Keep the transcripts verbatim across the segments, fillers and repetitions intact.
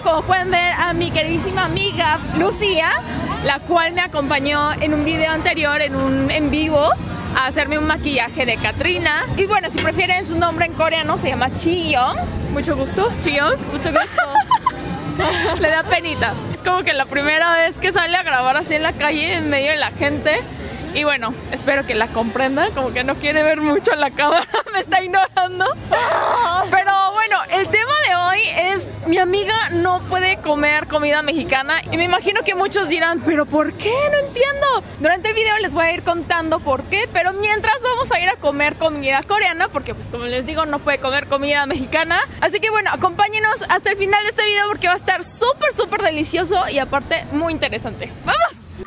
como pueden ver, a mi queridísima amiga Lucía, la cual me acompañó en un video anterior, en un en vivo, a hacerme un maquillaje de Katrina. Y bueno, si prefieren su nombre en coreano, se llama Chiyoung. Mucho gusto, Chiyoung. Mucho gusto. Le da penita. Es como que la primera vez que sale a grabar así en la calle, en medio de la gente. Y bueno, espero que la comprendan, como que no quiere ver mucho la cámara, me está ignorando. Pero bueno, el tema de hoy es, mi amiga no puede comer comida mexicana. Y me imagino que muchos dirán, ¿pero por qué? No entiendo. Durante el video les voy a ir contando por qué, pero mientras vamos a ir a comer comida coreana, porque pues como les digo, no puede comer comida mexicana. Así que bueno, acompáñenos hasta el final de este video porque va a estar súper, súper delicioso y aparte muy interesante. ¡Vamos!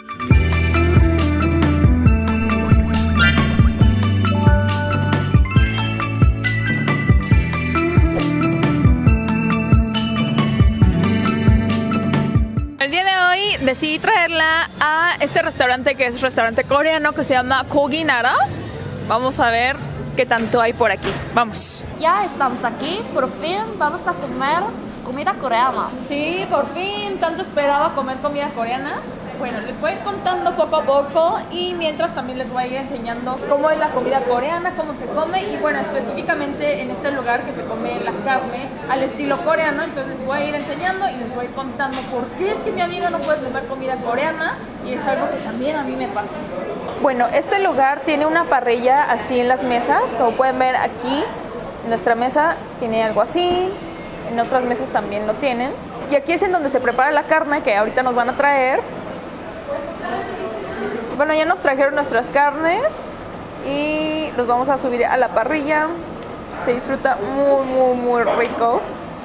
Decidí traerla a este restaurante que es restaurante coreano que se llama Gogi Nara. Vamos a ver qué tanto hay por aquí. Vamos. Ya estamos aquí, por fin vamos a comer comida coreana. Sí, por fin, tanto esperaba comer comida coreana. Bueno, les voy a ir contando poco a poco y mientras también les voy a ir enseñando cómo es la comida coreana, cómo se come y bueno, específicamente en este lugar que se come la carne al estilo coreano. Entonces les voy a ir enseñando y les voy a ir contando por qué es que mi amiga no puede comer comida coreana y es algo que también a mí me pasa. Bueno, este lugar tiene una parrilla así en las mesas, como pueden ver aquí, nuestra mesa tiene algo así, en otras mesas también lo tienen. Y aquí es en donde se prepara la carne que ahorita nos van a traer. Bueno, ya nos trajeron nuestras carnes y los vamos a subir a la parrilla. Se disfruta muy, muy, muy rico.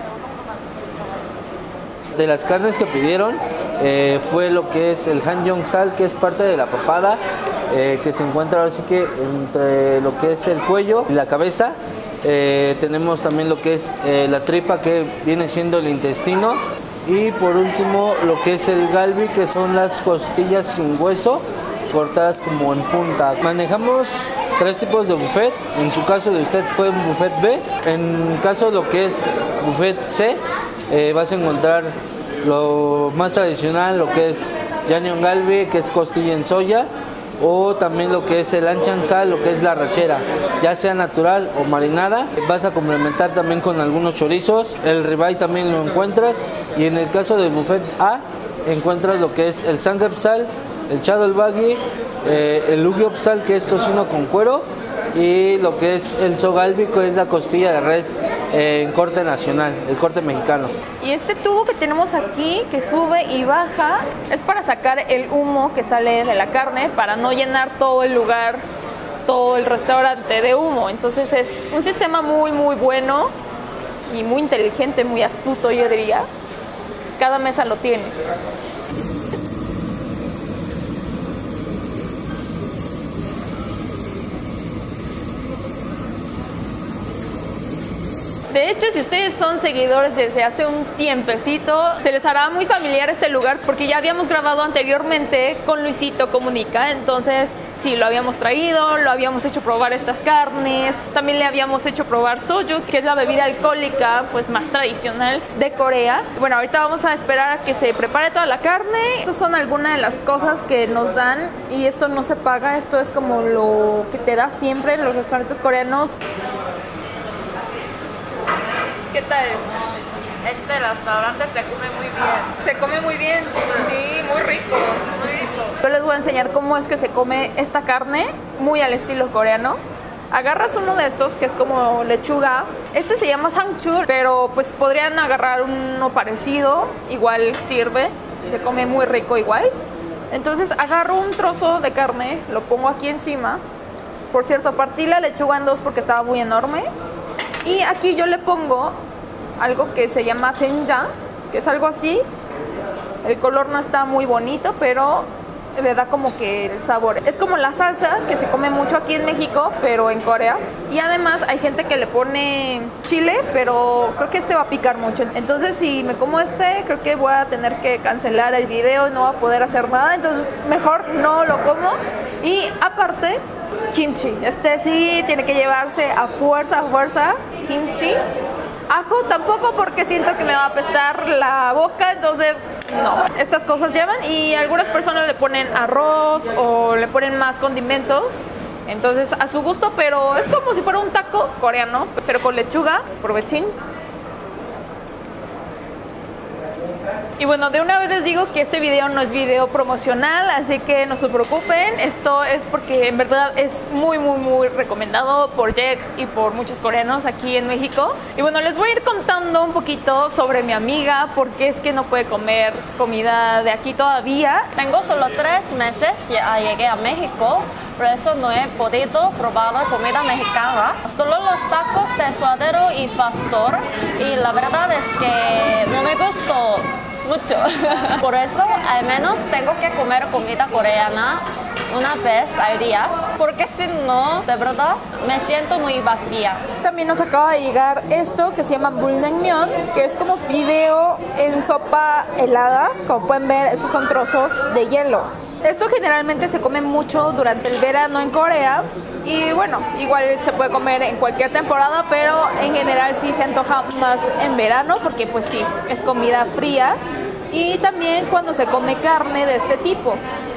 De las carnes que pidieron eh, fue lo que es el hamjeongsal, que es parte de la papada, eh, que se encuentra ahora sí que entre lo que es el cuello y la cabeza. Eh, tenemos también lo que es eh, la tripa, que viene siendo el intestino. Y por último lo que es el galbi, que son las costillas sin hueso, cortadas como en punta. Manejamos tres tipos de buffet. En su caso de usted fue un buffet B. En caso de lo que es buffet C, eh, vas a encontrar lo más tradicional, lo que es Jangyeong galbi, que es costilla en soya, o también lo que es el Anchangsal, lo que es la rachera, ya sea natural o marinada. Vas a complementar también con algunos chorizos. El ribeye también lo encuentras. Y en el caso del buffet A, encuentras lo que es el samgyeopsal, el chadeolbagi, eh, el ugueopsal, que es tocino con cuero, y lo que es el sogalbi, que es la costilla de res eh, en corte nacional, el corte mexicano. Y este tubo que tenemos aquí, que sube y baja, es para sacar el humo que sale de la carne, para no llenar todo el lugar, todo el restaurante de humo. Entonces es un sistema muy, muy bueno y muy inteligente, muy astuto, yo diría. Cada mesa lo tiene. De hecho, si ustedes son seguidores desde hace un tiempecito, se les hará muy familiar este lugar porque ya habíamos grabado anteriormente con Luisito Comunica. Entonces, sí, lo habíamos traído, lo habíamos hecho probar estas carnes, también le habíamos hecho probar soju, que es la bebida alcohólica pues más tradicional de Corea. Bueno, ahorita vamos a esperar a que se prepare toda la carne. Estas son algunas de las cosas que nos dan y esto no se paga, esto es como lo que te da siempre en los restaurantes coreanos. ¿Qué tal? Este restaurante se come muy bien. Se come muy bien, sí, muy rico, muy rico. Yo les voy a enseñar cómo es que se come esta carne, muy al estilo coreano. Agarras uno de estos, que es como lechuga. Este se llama sangchul, pero pues podrían agarrar uno parecido, igual sirve, y se come muy rico igual. Entonces agarro un trozo de carne, lo pongo aquí encima. Por cierto, partí la lechuga en dos porque estaba muy enorme. Y aquí yo le pongo algo que se llama doenjang, que es algo así. El color no está muy bonito, pero le da como que el sabor. Es como la salsa que se come mucho aquí en México, pero en Corea. Y además hay gente que le pone chile, pero creo que este va a picar mucho. Entonces si me como este, creo que voy a tener que cancelar el video y no voy a poder hacer nada. Entonces mejor no lo como. Y aparte, kimchi. Este sí tiene que llevarse a fuerza, a fuerza, kimchi. Ajo tampoco, porque siento que me va a apestar la boca, entonces no. Estas cosas llevan, y algunas personas le ponen arroz o le ponen más condimentos. Entonces a su gusto, pero es como si fuera un taco coreano, pero con lechuga. Provechín. Y bueno, de una vez les digo que este video no es video promocional, así que no se preocupen. Esto es porque en verdad es muy, muy, muy recomendado por Jex y por muchos coreanos aquí en México. Y bueno, les voy a ir contando un poquito sobre mi amiga, porque es que no puede comer comida de aquí todavía. Tengo solo tres meses, ya llegué a México, por eso no he podido probar comida mexicana. Solo los tacos de suadero y pastor, y la verdad es que no me gustó mucho. Por eso al menos tengo que comer comida coreana una vez al día, porque si no, de verdad, me siento muy vacía. También nos acaba de llegar esto que se llama bulnaengmyeon, que es como fideo en sopa helada. Como pueden ver, esos son trozos de hielo. Esto generalmente se come mucho durante el verano en Corea, y bueno, igual se puede comer en cualquier temporada, pero en general sí se antoja más en verano, porque pues sí, es comida fría. Y también cuando se come carne de este tipo,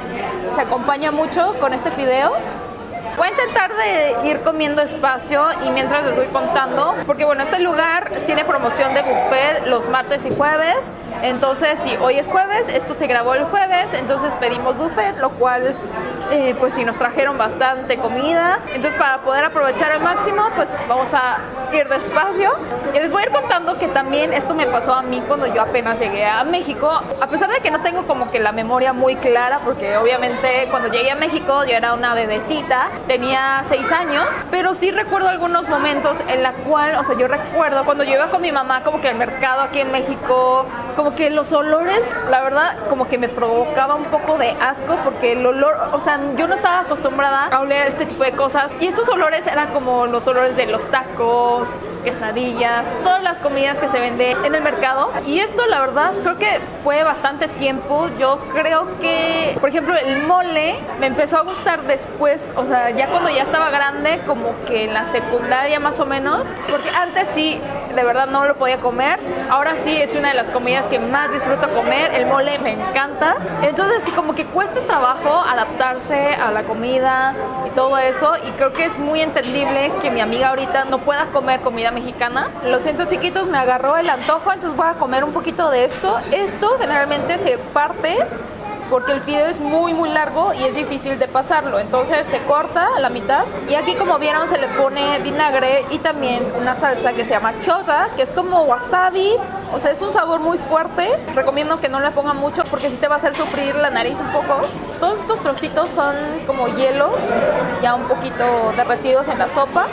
se acompaña mucho con este fideo. Voy a intentar de ir comiendo despacio y mientras les voy contando, porque bueno, este lugar tiene promoción de buffet los martes y jueves. Entonces, si hoy es jueves, esto se grabó el jueves, entonces pedimos buffet, lo cual eh, pues sí, nos trajeron bastante comida. Entonces, para poder aprovechar al máximo, pues vamos a ir despacio. Y les voy a ir contando que también esto me pasó a mí cuando yo apenas llegué a México. A pesar de que no tengo como que la memoria muy clara, porque obviamente cuando llegué a México yo era una bebecita, tenía seis años, pero sí recuerdo algunos momentos en la cual, o sea, yo recuerdo cuando yo iba con mi mamá como que al mercado aquí en México, como que los olores, la verdad, como que me provocaba un poco de asco, porque el olor, o sea, yo no estaba acostumbrada a oler este tipo de cosas, y estos olores eran como los olores de los tacos, quesadillas, todas las comidas que se venden en el mercado. Y esto, la verdad, creo que fue bastante tiempo. Yo creo que, por ejemplo, el mole me empezó a gustar después, o sea, ya cuando ya estaba grande, como que en la secundaria más o menos, porque antes sí, de verdad no lo podía comer. Ahora sí es una de las comidas que más disfruto comer. El mole me encanta. Entonces sí, como que cuesta trabajo adaptarse a la comida y todo eso, y creo que es muy entendible que mi amiga ahorita no pueda comer comida mexicana. Lo siento, chiquitos, me agarró el antojo, entonces voy a comer un poquito de esto. Esto generalmente se parte porque el fideo es muy muy largo y es difícil de pasarlo, entonces se corta a la mitad. Y aquí, como vieron, se le pone vinagre y también una salsa que se llama gyoza, que es como wasabi, o sea, es un sabor muy fuerte. Recomiendo que no le pongan mucho porque sí te va a hacer sufrir la nariz un poco. Todos estos trocitos son como hielos, ya un poquito derretidos en la sopa.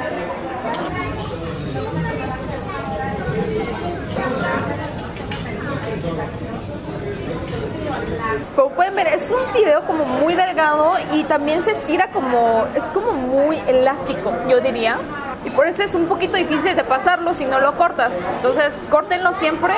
Como pueden ver, es un fideo como muy delgado y también se estira como, es como muy elástico, yo diría. Y por eso es un poquito difícil de pasarlo si no lo cortas. Entonces, córtenlo siempre.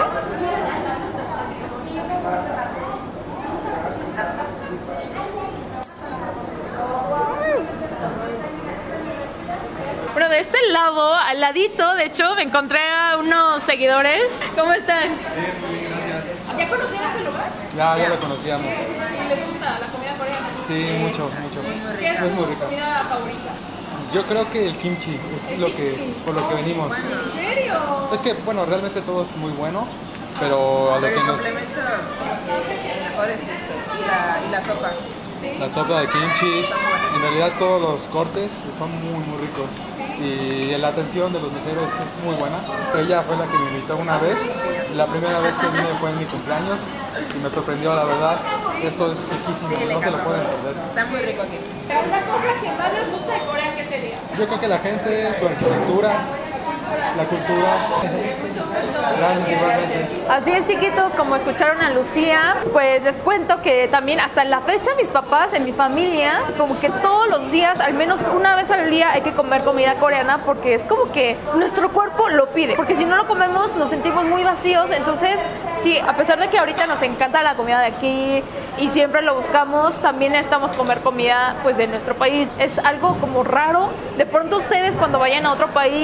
Bueno, de este lado, al ladito, de hecho, me encontré a unos seguidores. ¿Cómo están? Bien, muy bien, gracias. ¿Ya conocían este lugar? Ya, ya lo conocíamos. ¿Y les gusta la comida coreana? Sí, mucho, mucho. ¿Qué es Es muy su rica. comida favorita? Yo creo que el kimchi es lo que, por lo que venimos. ¿En serio? Es que, bueno, realmente todo es muy bueno, pero a lo Pero que el nos... complemento como que el mejor es esto y la, y la sopa. La sopa de kimchi, en realidad todos los cortes son muy, muy ricos. Y la atención de los meseros es muy buena. Ella fue la que me invitó una vez. La primera vez que vine fue en mi cumpleaños y me sorprendió, la verdad. Esto es riquísimo, Sí, le no se lo encantó. pueden perder. Está muy rico aquí. Pero una cosa que más les gusta de Corea, ¿qué sería? Yo creo que la gente, su arquitectura, la cultura. Gracias, igualmente. Así es, chiquitos, como escucharon a Lucía, pues les cuento que también hasta la fecha mis papás, en mi familia, como que todos los días, al menos una vez al día, hay que comer comida coreana, porque es como que nuestro cuerpo lo pide, porque si no lo comemos nos sentimos muy vacíos. Entonces sí, a pesar de que ahorita nos encanta la comida de aquí y siempre lo buscamos, también necesitamos comer comida pues de nuestro país. Es algo como raro. De pronto ustedes, cuando vayan a otro país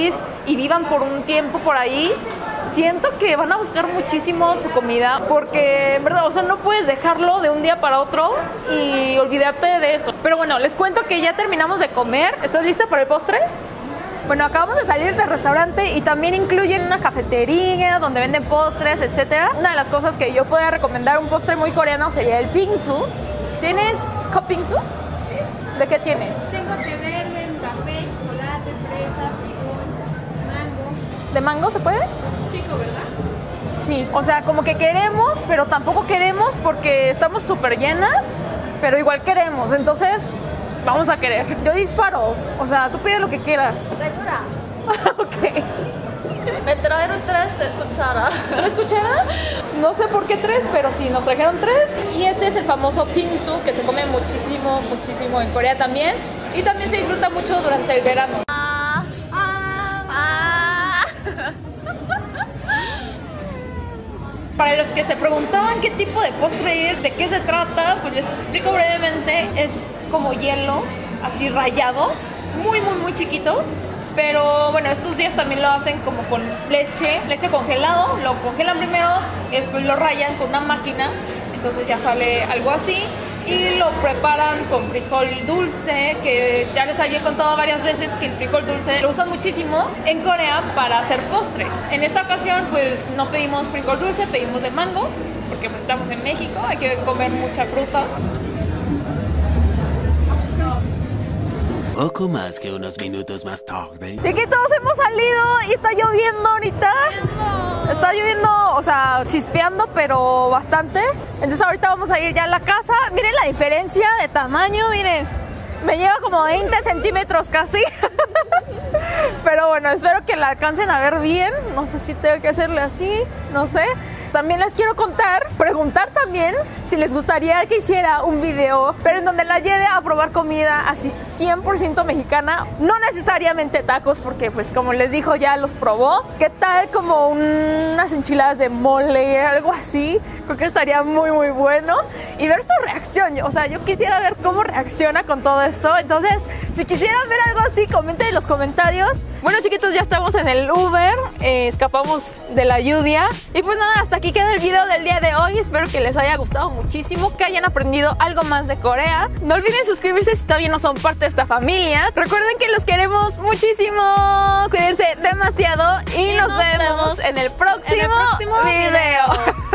y vivan por un tiempo por ahí, siento que van a buscar muchísimo su comida porque, en verdad, o sea, no puedes dejarlo de un día para otro y olvidarte de eso. Pero bueno, les cuento que ya terminamos de comer. ¿Estás lista para el postre? Bueno, acabamos de salir del restaurante y también incluyen una cafetería donde venden postres, etcétera. Una de las cosas que yo podría recomendar, un postre muy coreano, sería el bingsu. ¿Tienes cup bingsu? Sí. ¿De qué tienes? Tengo té verde, café, chocolate, fresa, frijol, mango. ¿De mango se puede? Chico, ¿verdad? Sí, o sea, como que queremos, pero tampoco queremos porque estamos súper llenas, pero igual queremos, entonces vamos a querer. Yo disparo, o sea, tú pide lo que quieras. ¿Segura? Ok. Me trajeron tres de cuchara. ¿Tres cucharas? No sé por qué tres, pero sí, nos trajeron tres. Y este es el famoso bingsu, que se come muchísimo, muchísimo en Corea también. Y también se disfruta mucho durante el verano. Ah, ah, ah. Para los que se preguntaban qué tipo de postre es, de qué se trata, pues les explico brevemente. Es como hielo, así rallado, muy, muy, muy chiquito. Pero bueno, estos días también lo hacen como con leche, leche congelado. Lo congelan primero, después lo rayan con una máquina. Entonces ya sale algo así. Y lo preparan con frijol dulce, que ya les había contado varias veces que el frijol dulce lo usan muchísimo en Corea para hacer postre. En esta ocasión pues no pedimos frijol dulce, pedimos de mango, porque pues estamos en México, hay que comer mucha fruta. Poco más que unos minutos más tarde. De que todos hemos salido y está lloviendo ahorita. Está lloviendo, o sea, chispeando, pero bastante. Entonces ahorita vamos a ir ya a la casa. Miren la diferencia de tamaño, miren. Me lleva como veinte centímetros casi. Pero bueno, espero que la alcancen a ver bien. No sé si tengo que hacerle así, no sé. También les quiero contar, preguntar también si les gustaría que hiciera un video, pero en donde la lleve a probar comida así cien por ciento mexicana, no necesariamente tacos, porque pues como les dijo ya los probó. ¿Qué tal como unas enchiladas de mole, algo así? Creo que estaría muy muy bueno y ver su reacción. O sea, yo quisiera ver cómo reacciona con todo esto. Entonces, si quisieran ver algo así, comenten en los comentarios. Bueno, chiquitos, ya estamos en el Uber, eh, escapamos de la lluvia y pues nada, hasta aquí queda el video del día de hoy. Espero que les haya gustado muchísimo, que hayan aprendido algo más de Corea. No olviden suscribirse si todavía no son parte de esta familia. Recuerden que los queremos muchísimo. Cuídense demasiado y, y nos, nos vemos, vemos en el próximo, en el próximo video. video.